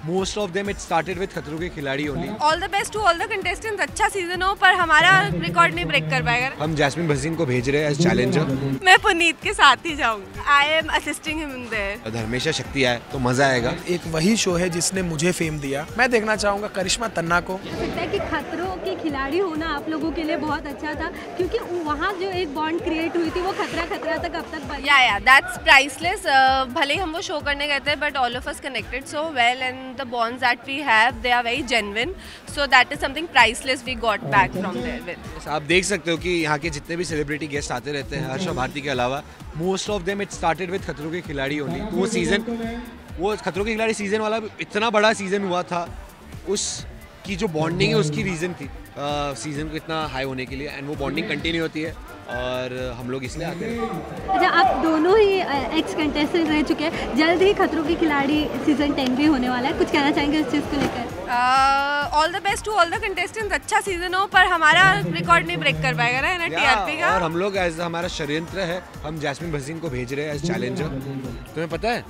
Most of them it started with खतरों के खिलाड़ी only. All the best to all the contestants. अच्छा season हो पर हमारा रिकॉर्ड नहीं ब्रेक कर पाएगा। हम जैस्मिन भसीन को भेज रहे हैं एज चैलेंजर। मैं पुनीत के साथ ही जाऊंगी। I am assisting him there. धर्मेशा शक्ति आए तो मजा आएगा। एक वही शो है जिसने मुझे फेम दिया। मैं देखना चाहूँगा करिश्मा तन्ना को। लगता है कि खतरों के खिलाड़ी होना आप लोगों के लिए बहुत अच्छा था क्योंकि वहाँ जो एक बॉन्ड क्रिएट हुई थी वो खतरा तक अब तक बनी। Yeah, that's priceless. भले ही हम वो शो करने गए थे but all of us connected so well and the bonds that we have they are very genuine. So that is something priceless we got back from there with. आप देख सकते हो कि यहाँ के जितने भी सेलिब्रिटी गेस्ट आते रहते हैं हर्षा भारती के अलावा most of them it started with Khatron Ke खिलाड़ी ओनली। तो वो खतरों के खिलाड़ी सीजन वाला इतना बड़ा सीजन हुआ था, उसकी जो बॉन्डिंग है उसकी रीज़न थी सीजन को इतना हाई होने के लिए एंड वो बॉन्डिंग कंटिन्यू होती है और हम लोग इसलिए आते हैं। अच्छा, आप दोनों ही एक्स कंटेस्टेंट रह चुके हैं, जल्द ही खतरों के खिलाड़ी सीजन 10 भी होने वाला है, कुछ कहना चाहेंगे इस चीज़ को लेकर? All the best to all the contestants. अच्छा सीजन हो पर हमारा रिकॉर्ड नहीं ब्रेक कर पाएगा ना टीआरपी का। और हम लोग एज हमारा षड्यंत्र है, हम जैस्मिन भसीन को भेज रहे हैं एज चैलेंजर। तुम्हें पता है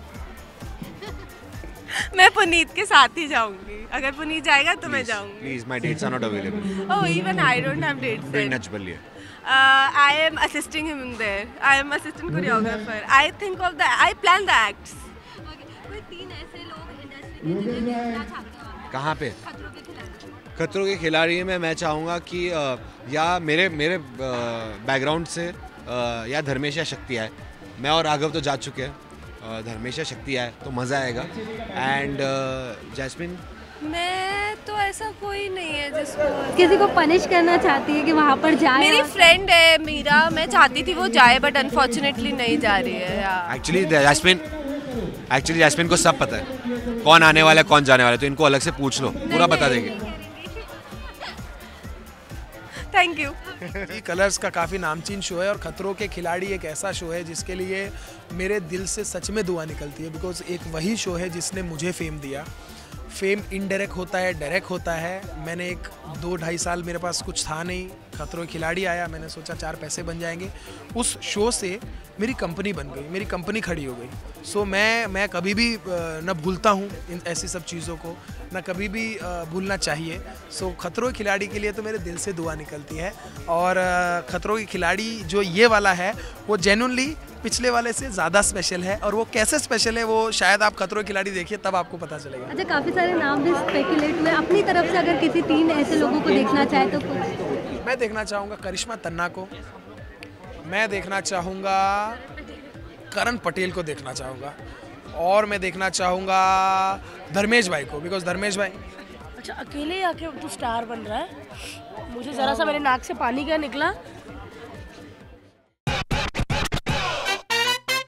मैं पुनीत के साथ ही जाऊंगी। अगर पुनीत जाएगा तो मैं जाऊंगी। Please my dates are not available. Oh even I don't have dates. ब्रेन Nach Baliye. I am assisting him there. I am assistant choreographer. I think of the I plan the acts. कोई 3 ऐसे लोग इंडस्ट्री में जिन्हें देखना चाहते हो आप? कहाँ पे? खतरों के खिलाड़ी। खतरों के खिलाड़ी में मैं चाहूँगा कि या मेरे बैकग्राउंड से या धर्मेशा शक्ति आए। मैं और राघव तो जा चुके हैं, धर्मेशा शक्ति आए तो मज़ा आएगा। एंड जैस्मिन मैं तो ऐसा कोई नहीं है जिसको किसी को पनिश करना चाहती है कि वहाँ पर जाए। मेरी फ्रेंड है मीरा, मैं चाहती थी वो जाए बट अनफॉर्चुनेटली नहीं जा रही है। एक्चुअली जैस्मिन को सब पता है कौन आने वाला है कौन जाने वाला है, तो इनको अलग से पूछ लो, पूरा बता देंगे। Thank you. कलर्स का काफ़ी नामचीन शो है और खतरों के खिलाड़ी एक ऐसा शो है जिसके लिए मेरे दिल से सच में दुआ निकलती है बिकॉज एक वही शो है जिसने मुझे फेम दिया। फेम इनडायरेक्ट होता है, डायरेक्ट होता है। मैंने एक 2-2.5 साल मेरे पास कुछ था नहीं, खतरों के खिलाड़ी आया, मैंने सोचा 4 पैसे बन जाएंगे। उस शो से मेरी कंपनी बन गई, मेरी कंपनी खड़ी हो गई। सो मैं कभी भी न भूलता हूँ इन ऐसी सब चीज़ों को, ना कभी भी भूलना चाहिए। सो खतरों के खिलाड़ी के लिए तो मेरे दिल से दुआ निकलती है और खतरों के खिलाड़ी जो ये वाला है वो जेन्युइनली पिछले वाले से ज़्यादा स्पेशल है और वो कैसे स्पेशल है वो शायद आप खतरों के खिलाड़ी देखिए तब आपको पता चलेगा। अच्छा, काफ़ी सारे नाम भी स्पेकुलेट हुए, अपनी तरफ से अगर किसी 3 ऐसे लोगों को देखना चाहे तो कुछ? मैं देखना चाहूँगा करिश्मा तन्ना को, मैं देखना चाहूँगा करण पटेल को देखना चाहूँगा और मैं देखना चाहूँगा धर्मेश भाई को बिकॉज धर्मेश भाई। अच्छा, अकेले आके तू स्टार बन रहा है, मुझे ज़रा सा मेरे नाक से पानी क्या निकला